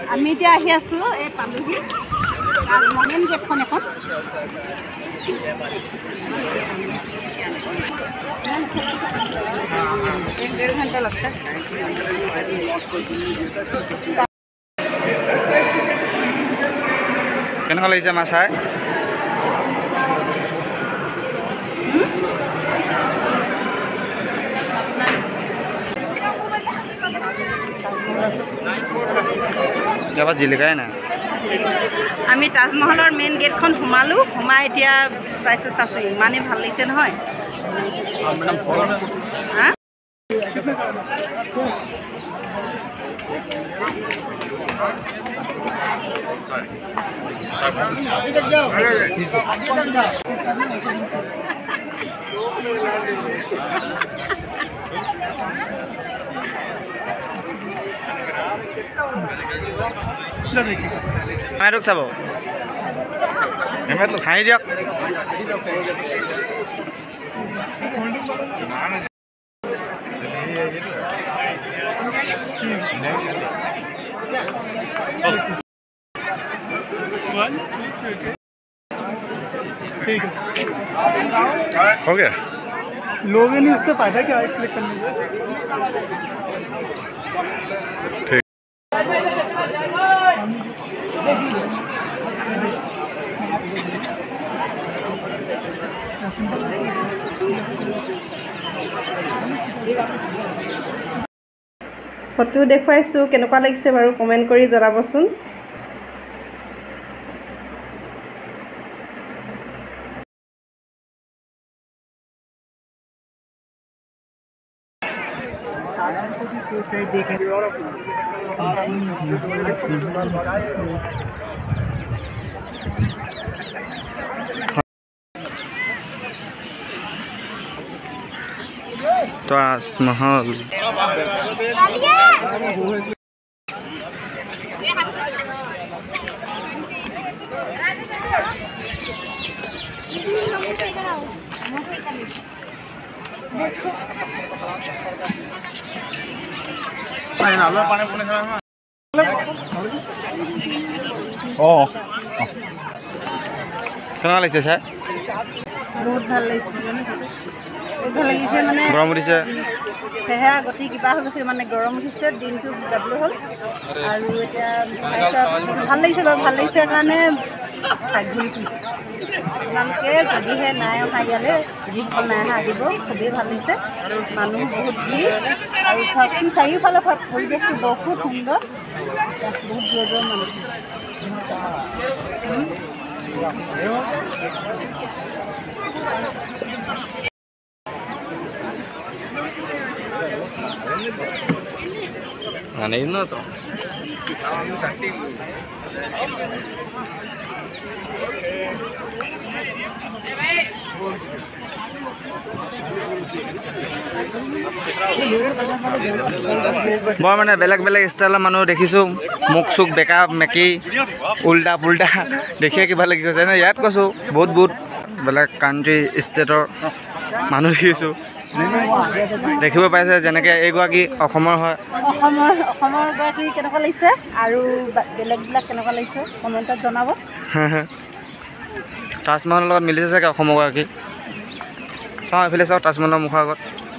আমি এতিয়া আহি আছো এই পালুহি মেইন গেটখন এখন एक डेढ़ घंटा लगता है কেনেকুৱা লাগিছে মা চাই যাবা জিলিকাই না আমি তাজমহলৰ মেইন গেটখন সোমালো সোমাই এতিয়া চাইছো চাইছো ইমানেই ভাল লাগিছে নহয় মাইৰক চাব এমেত খাই দিয়ক हो गया लोगे नहीं उससे फायदा क्या है क्लिक करने से ठीक ফটো দেখুৱাইছো কেনেকুৱা লাগিছে বাৰু কমেন্ট কৰি জনাবচোন ताजमहल কেনেকুৱা লাগিছে ছাৰ বহুত ভাল লাগিছে মানে গৰম উঠিছে সেয়া গতি কিবা হৈ গৈছে মানে গৰম উঠিছে দিনটো যাবলৈ হ'ল আৰু এতিয়া ভাল লাগিছে বাৰু ভাল লাগিছে কাৰণে ঘূৰি ফুৰিছে আপোনালোকে যদিহে নাই অহা ইয়ালৈ যিসকল নাই অহা আহিব খুবেই ভাল লাগিছে মানুহ বহুত ভিৰ আৰু চাওকচোন চাৰিওফালে পৰিৱেশটো বহুত সুন্দৰ বহুত দূৰ দূৰৰ মানুহ नहीं ना तो मैं मैंने बेलेग बेलेग स्टाइल मानुह देखिছোঁ मुख चुख बेका मेकी उल्टा पुल्टा देखिए क्या लगी गई ना याद कैसो बहुत बहुत बेलेग काउंट्री स्टेटर मानुह देखिছোঁ দেখিব পাইছে যেনেকৈ এইগৰাকী অসমৰ হয় অসমৰ গৰাকী কেনেকুৱা লাগিছে আৰু বেলেগবিলাক কেনেকুৱা লাগিছে কমেণ্টত জনাব তাজমহলৰ লগত মিলিছে চাগে অসমৰ গৰাকী চাওঁ এইফালে চাওঁ তাজমহলৰ মুখৰ আগত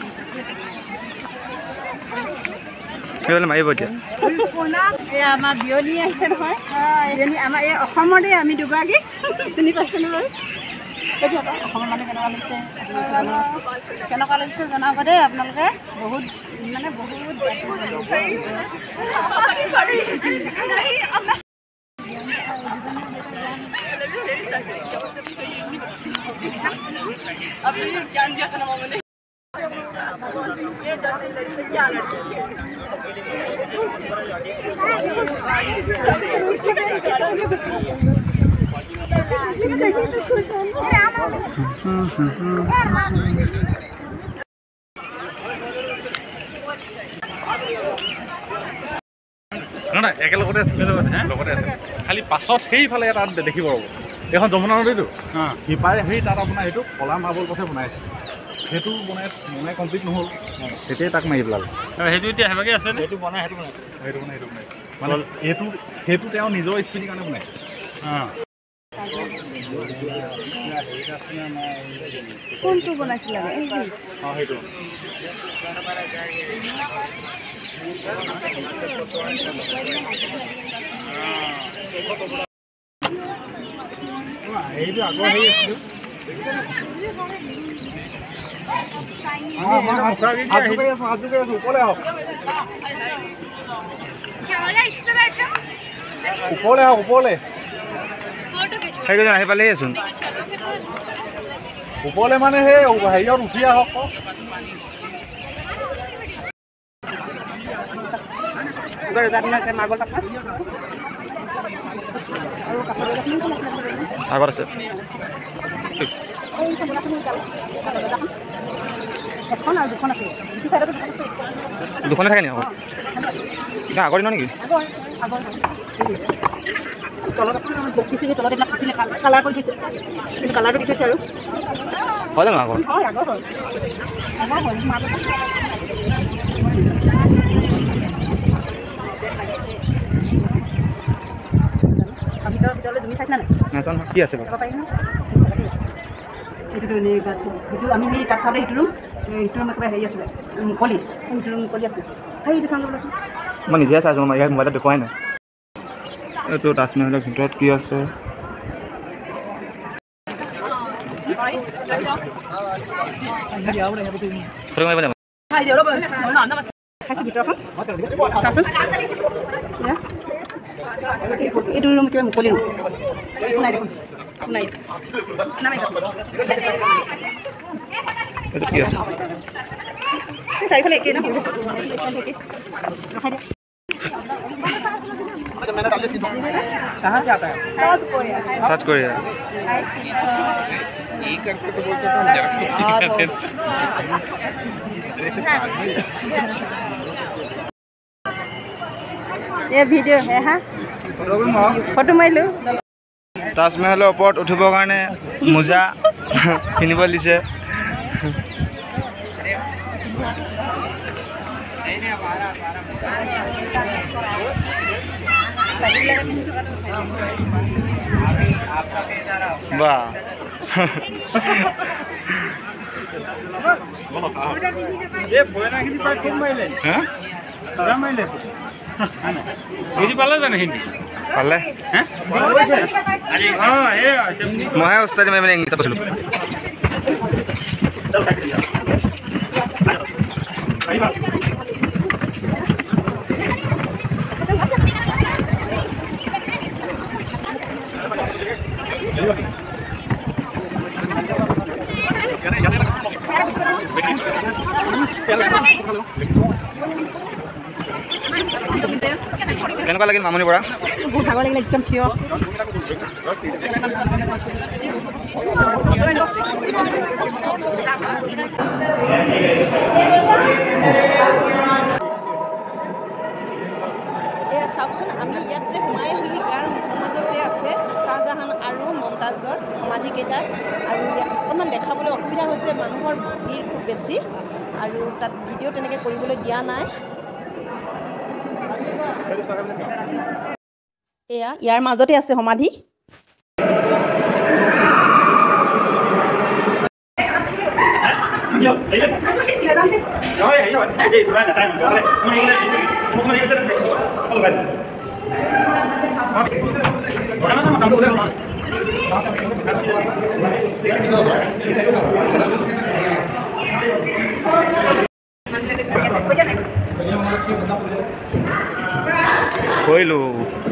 সেইফালে মাৰিব এতিয়া এই আমাৰ বিয়নী আহিছে নহয় বিয়নী আমাৰ এই অসমৰে আমি দুগৰাকী চিনি পাইছেনে বাৰু অসমৰ মানে কেনেকুৱা লাগিছে জনাব দেই আপোনালোকে বহুত মানে বহুত না একেলগতে আছিলে লগতে আছে খালি পাছত সেইফালে এটা দেখিব ৰ'ব এখন যমুনা নদীটো সিপাৰে সেই তাত আপোনাৰ সেইটো কলা মাৰ্বল পথে বনাইছে সেইটো বনাই কমপ্লিট নহ'ল তেতিয়াই তাক মাৰি পেলালে সেইটো এতিয়া সেনেকৈ আছে সেইটো বনাইছে মানে সেইটো তেওঁ নিজৰ স্মৃতিৰ কাৰণে বনাইছে কোনটো বনাইছিলে সেইটো সেইটো আগৰ হেৰি আছো ওপৰলৈ আহক ওপৰলৈ সেইকেইজন আহি পালেহি চোন ওপৰলৈ মানে সেই হেৰিয়ত উঠি আহক আগত আছে দুখনে থাকে নি আকৌ এতিয়া আগৰ দিনৰ নেকি কালাৰ কৰি থৈছে কালাৰটো দি থৈছে আৰু হয় জানো আগৰ হয় আগৰ হয় ভিতৰলৈ তুমি চাইছা নাই নাজানো কি আছে বাৰু সেইটো এনেকুৱা আছে সেইটো আমি সেই তাত চাওঁতে সেইটো ৰুম একেবাৰে হেৰি আছিলে মুকলি সেইটো ৰুম মুকলি আছিলে সেইটো চাওঁ বোলে মই নিজে চাইছোঁ মই ইয়াত মোবাইলত দেখুৱাই নাই এইটো তাজমহলৰ ভিতৰত কি আছে খাইছোঁ ভিতৰখন চাচোন এইটো ৰুম কিবা মুকলি ৰুম নাই দেখোন নাই এইটো কি আছে চাৰিফালে একেই ন कहाँ से आता है साउथ कोरिया साउथ कोरिया ये वीडियो है हाँ फोटो मारिलो ताजमहলৰ ওপৰত উঠিবৰ কাৰণে মোজা কিনিব দিছে वाह ये फोना हिंदी पर खूब माइले हैं पूरा माइले बुझी पाला जाने हिंदी पाले हैं हां ये मैं उस्ताद में मैंने इंग्लिश पढ़लू কেনেকুৱা লাগিল মামনি পৰা বহুত ভাগৰ লাগিলে একদম থিয় চাওকচোন আমি ইয়াত যে সোমাই আহিলোঁ ইয়াৰ মাজতে আছে শ্বাহজাহান আৰু মমতাজৰ সমাধিকেইটা আৰু ইয়াত অকণমান দেখাবলৈ অসুবিধা হৈছে মানুহৰ ভিৰ খুব বেছি আৰু তাত ভিডিঅ' তেনেকৈ কৰিবলৈ দিয়া নাই এয়া ইয়াৰ মাজতে আছে সমাধি কৰিলোঁ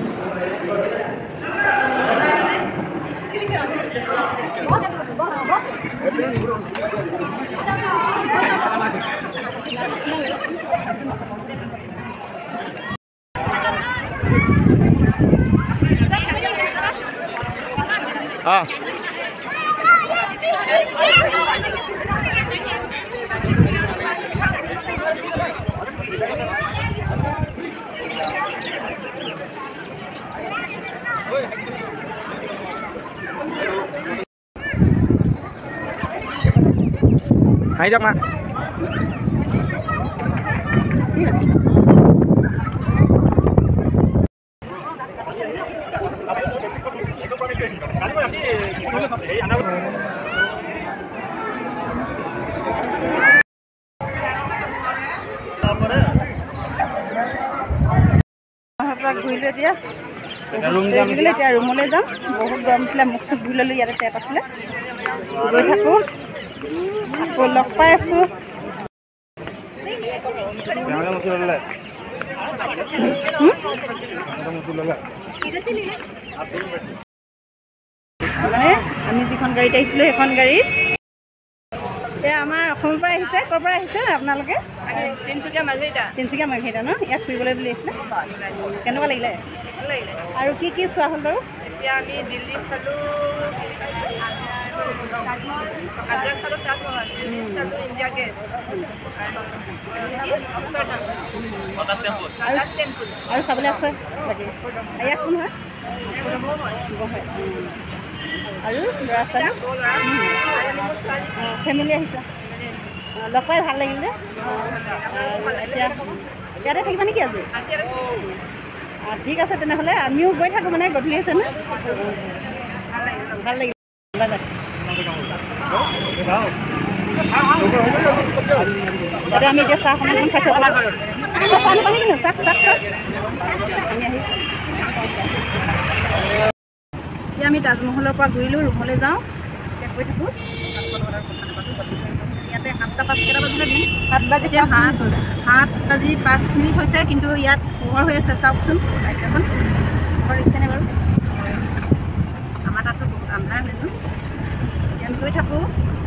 হাঁহি দিয়ক মা ঘূৰিলোঁ এতিয়া এতিয়া ৰুমলৈ যাম বহুত গৰম উঠিলে মুখ চুখ ধুই ল'লোঁ ইয়াতে টেপ আছিলে গৈ থাকোঁ আকৌ লগ পাই আছোঁ মানে আমি যিখন গাড়ীত আহিছিলোঁ সেইখন গাড়ীত এয়া আমাৰ অসমৰ পৰা আহিছে ক'ৰ পৰা আহিছে আপোনালোকে তিনিচুকীয়া মাৰ্ঘেৰিটা ন ইয়াত ফুৰিবলৈ বুলি আহিছিলে কেনেকুৱা লাগিলে আৰু কি কি চোৱা হ'ল বাৰু এতিয়া আমি দিল্লীত চালোঁ আগ্ৰাত চালোঁ তাজমহল দিল্লীত চালোঁ ইণ্ডিয়া গেট আৰু চাবলৈ আছে বাকী ইয়াত কোন হয় আৰু ল'ৰা ছোৱালী ফেমিলি আহিছে লগ পাই ভাল লাগিল যে এতিয়া ইয়াতে থাকিবা নেকি আজি ঠিক আছে তেনেহ'লে আমিও গৈ থাকোঁ মানে গধূলি আছে ন ভাল লাগিল তাতে আমি এতিয়া চাহ অকণমান খাইছোঁ পানী কিনো চাহ আমি আহি এতিয়া আমি তাজমহলৰ পৰা ঘূৰিলোঁ ৰুমলৈ যাওঁ এতিয়া গৈ থাকোঁ ইয়াতে 7টা 5 কেইটা বাজিলে দিন 7 বাজি 5 মিনিট হৈছে কিন্তু ইয়াত পোহৰ হৈ আছে চাওকচোন লাইটখন পোহৰ দেখিছেনে বাৰু আমাৰ তাততো বহুত আন্ধাৰ হৈছোঁ আমি গৈ থাকোঁ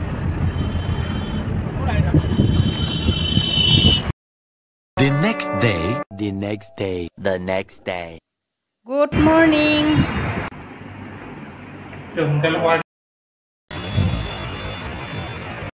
The next day. Good morning.